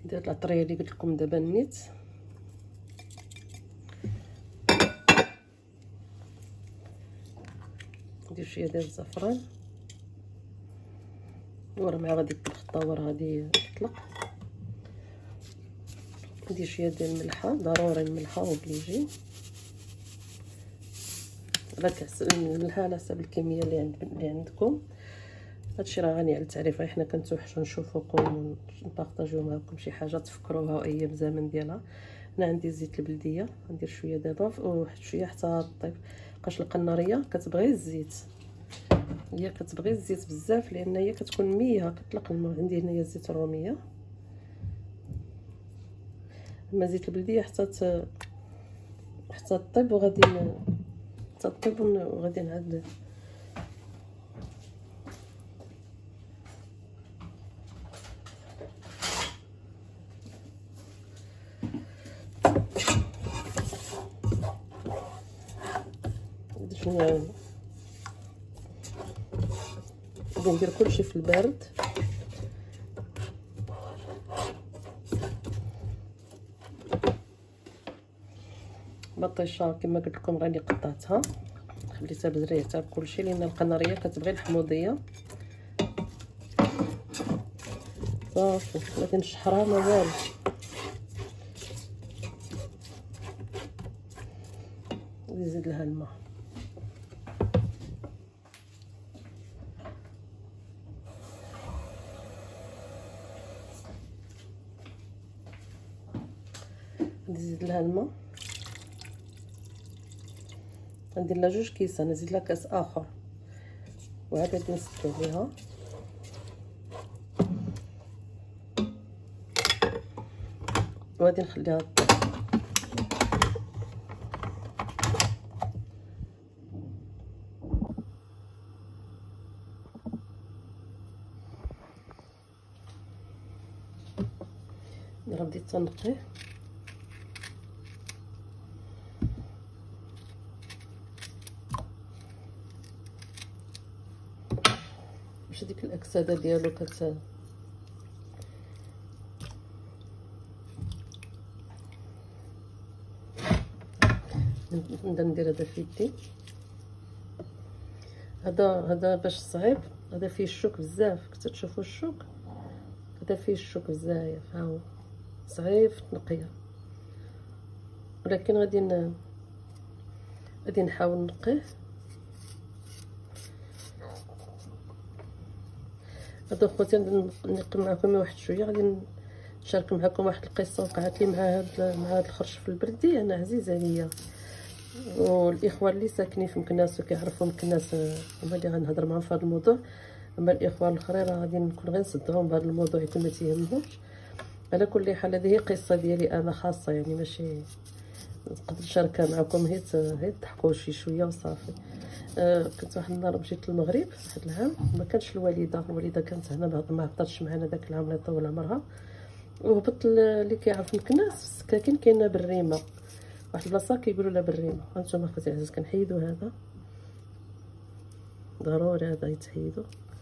ندير العطريه اللي قلت لكم دابا نيت. ندير شويه ديال الزعفران وراه مع غادي الخطه وراه غادي تطلق. ندير شويه ديال الملحه، ضروري الملحه اوبليجي على الملحه على حسب الكميه اللي عندكم. هادشي راه غني على التعريف، حنا كنتوحشوا نشوفوكم ونبارطاجيو معكم شي حاجه تفكروها وايام زمن ديالها. انا عندي الزيت البلديه، غندير شويه دابا وواحد شويه حتى طيب. بقاش القناريه كتبغي الزيت، هي كتبغي الزيت بزاف لان هي كتكون ميه كطلق الماء. عندي هنايا الزيت الروميه، اما زيت البلديه حتى طيب وغادي تطيب وغادي نعاد غادي ندير كلشي في البارد. بطيشه كما قلت لكم راني قطعتها خليتها بزريعتها بكلشي لان القناريه كتبغي الحموضيه. صافي غادي نشحرها ما والو. نزيد لها الماء. نزيد لها الماء، ندير لها 2 كيسان، نزيد لها كاس اخر وعاد غادي نسكر عليها. وغادي نخليها طيب. غادي تنقيه باش ديك الاكسده ديالو نبدا ندير هذا في يدي. هذا باش صعيب، هذا فيه الشوك بزاف، كنتو تشوفوا الشوك، هذا فيه الشوك بزاف، ها هو صعيب في التنقيه، ولكن غادي نحاول نقيه. هادو خوتي نقم معكم واحد شويه، غادي نشارك معكم واحد القصه وقعت لي مع هاد الخرش في البردي، انا عزيزه عليا. والاخوه اللي ساكنين في مكناس وكيعرفوا مكناس هما اللي غنهضر معاهم في هذا الموضوع، اما الاخوه الاخرين راه غادي نكون غير نصدعهم بهذا الموضوع يكون ما تيهمهمش. على كل حال هذه هي قصه ديالي انا خاصه، يعني ماشي نقدر نشاركها معكم، هي تضحكوا شي شويه وصافي. كنت واحد النهار مشيت للمغرب واحد العام، ما كانش الوالده كانت هنا، ما هبطتش معنا داك العام الله يطول عمرها. وهبط اللي كيعرف مكناس في السكاكين كاينه بالريمه، واحد البلاصه كيقولوا لها بالريمه. هانتوما خوتي العزاز كنحيدوا هذا، ضروري هذا يتحيدوا.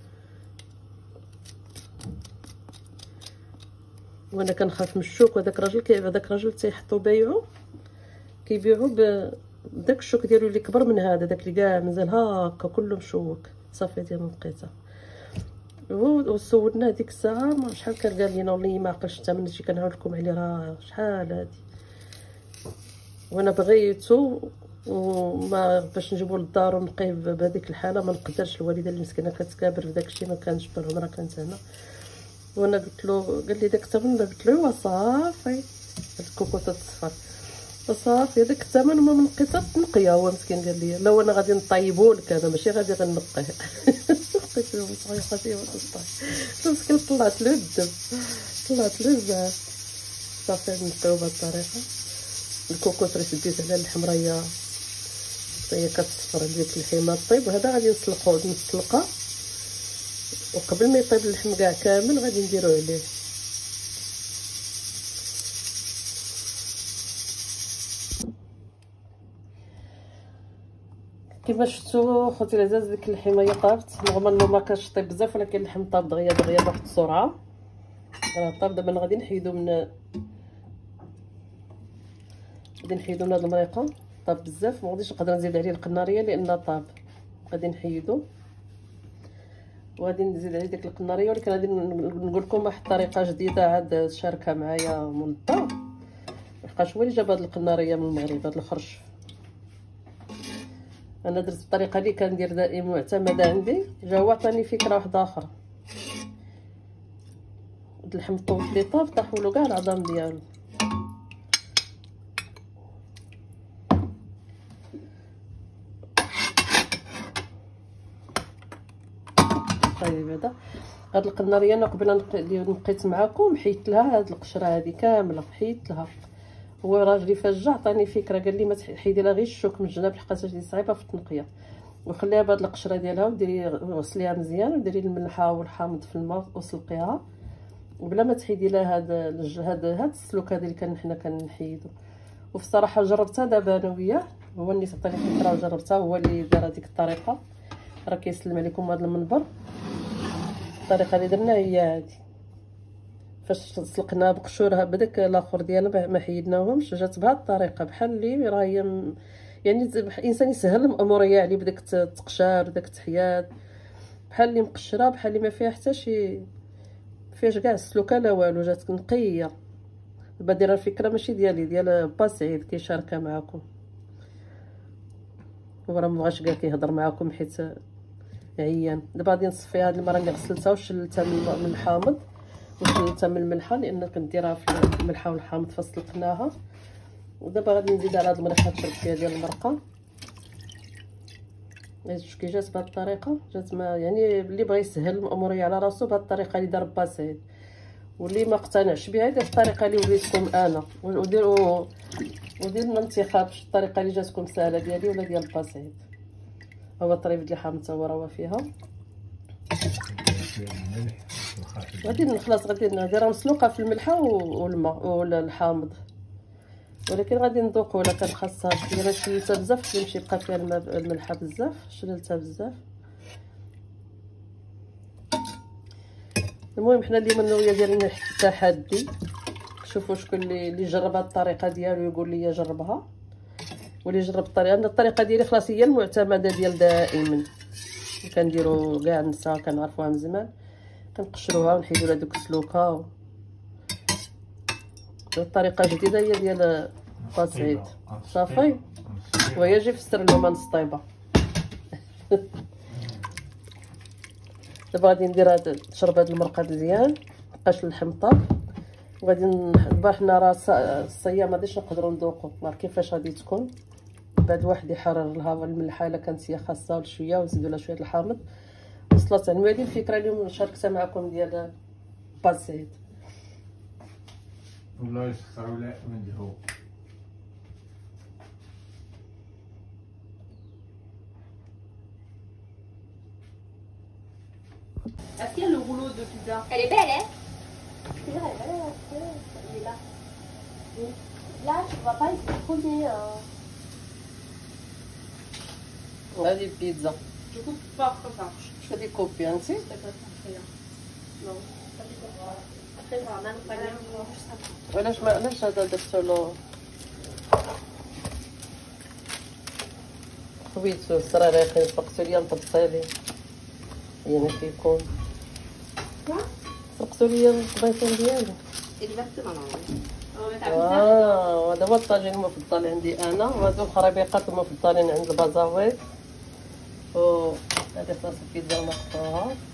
وانا كنخاف من الشوك، وهذاك الراجل تيحطوا كيبيعوا بداك الشوك ديالو اللي كبر من هذا، داك اللي كاع مازال هكا كله مشوك. صافي ديال لقيتها وسولنا ديك الساعه ما شحال كان قال لنا، والله ما عقلتش الثمن، شي كنعاود لكم عليه راه شحال هادي. وانا بغيتو وما باش نجيبو للدار ونقيه بهذيك الحاله، ما نقدرش. الوالده اللي مسكينه كتكابر في داك الشيء، ما كانش بالعمره كانت هنا. وانا قلت له، قال لي داك الثمن، قلت له صافي الكوكوطه الصفر صافي هذاك الثمن وما منقيتها تنقيه. هو مسكين قال لي لا وانا غادي نطيبو لك، انا ماشي غادي غنقيه. قلت له صافي خاطي مسكين طلعت له الدم، طلعت له الزهر. صافي نقيو بهذه الطريقه. الكوكوط راه شديت على الحمرايه هي كتصفر ديك الحمى طيب. وهذا غادي نسلقها، وقبل ما يطيب اللحم كاع كامل غادي نديرو عليه. كما شفتوا خوتي العزاز ديك الحمايه طابت، نورمالمون ما كانش طيب بزاف، ولكن اللحم طاب دغيا بواحد السرعه. راه طاب. دابا غادي نحيدو من هاد المريقه. طاب بزاف، ما غاديش نقدر نزيد عليه القناريه لان طاب. غادي نحيدو وغادي نزيد عليه ديك القناريه، ولكن غادي نقول لكم واحد الطريقه جديده عاد شاركها معايا من الدار، لحقاش هو اللي جاب هاد القناريه من المغرب، هاد الخرش. انا درت الطريقه اللي كندير دائما معتمده عندي، جا هو عطاني فكره واحده اخرى. اللحم الطوط اللي طاب طاحوا له كاع العظام ديالو. طيب هاد القناريه انا قبل نقيت معاكم حيت لها هاد القشره هادي كامله، حيت لها. هو راجلي فاش جا عطاني فكره، قال لي ما تحيدي لها غير الشوك من الجناب لحقاش هي صعيبه في التنقيه، وخليها بهاد القشره ديالها وديري غسليها مزيان وديري الملحه والحامض في الماء وسلقيها، وبلا ما تحيدي لها هاد السلوك هذا اللي كان حنا كنحيدو. وفي الصراحه جربتها دابا انا وياه، هو اللي عطاني فكره وجربتها، هو اللي دار هذيك الطريقه. راه كيسلم عليكم هذا المنبر. الطريقه اللي درنا هي هذه، فاش سلقناها بقشورها بداك الاخر ديالها ما حيدناهمش، جات بهذه الطريقه بحال اللي راه هي يعني الانسان يسهل الاموريه عليه بداك التقشار وداك التحيات، بحال اللي مقشره، بحال اللي ما فيها حتى شي فيهاش كاع السلوكه لا والو، جات نقيه. دابا دايره الفكره ماشي ديالي، ديال با سعيد كيشاركها معكم. هو راه مبغاش كاع كيهضر معكم حيت عيان. دابا غادي نصفي هاد المره اللي غسلتها وشلتها من الحامض وشلتها من الملحه، لان كنديرها في الملحه والحامض فسلقناها. ودابا غادي نزيد على هاد المريقه تشرب فيها ديال المرقه. شوف كي جات بهاد الطريقه، جات ما يعني اللي بغى يسهل الاموريه على راسو بهاد الطريقه اللي دار با سعيد، واللي ما اقتنعش بها يدير الطريقه اللي وريتكم انا، وديروا لنا انتخاب الطريقه اللي جاتكم سهله ديالي ولا ديال با سعيد. هو الطريف ديال الحامض تا هو راه فيها. غادي خلاص غادي نديرها مسلوقه في الملحه والماء ولا الحامض، ولكن غادي نذوق ولا كان خاصها شويه. شللتها بزاف يمشي يبقى فيها الملحه بزاف، شللتها بزاف. المهم حنا اليوم انا ويا دايرين تحدي، شوفوا شكون اللي جرب هاد الطريقه ديالو يقول لي جربها، واللي جرب الطريقه. انا الطريقه ديالي خلاص هي المعتمده ديال دائما، كنديروا كاع النساء كنعرفوها من زمان، كنقشروها ونحيدوا لها دوك السلوكه. الطريقه جديده هي ديال با سعيد. صافي وهي جي فسر لهم نسطيبه. دابا غادي ندير تشرب هاد المرقه مزيان، مابقاش اللحم طاب. وغادي دابا حنا راه الصيام مغاديش نقدروا نذوقوا نهار كيفاش غادي تكون. بعد واحد يحرر لها الملحه الا كانت هي خاصه ولا شويه، ونزيدوا لها شويه الحامض. وصلت يعني هذه الفكره اليوم شاركتها معكم ديال با سعيد. والله يسخروا لا وندهو. Est-ce qu'il y a le rouleau de pizza? Elle est belle, hein? C'est vrai, elle est là. Là, tu vois pas, il s'est collé. هذه البيتزا Je coupe pas comme ça. شو غادي كوبي انت؟ Ça peut être très bien. Non, ça fait quoi? Après, ça va même pas bien. علاش هذا درتو له خويتو الصراريق؟ سرقتو ليا البطيلي يعني كيكون سرقتو ليا البيضون ديالو. Exactement, non. وهذا هو الطاجين المفضل عندي انا، وهذو الخريبيقات المفضلين عند البازاوي. وهذه صاص البيتزا مقطوعه.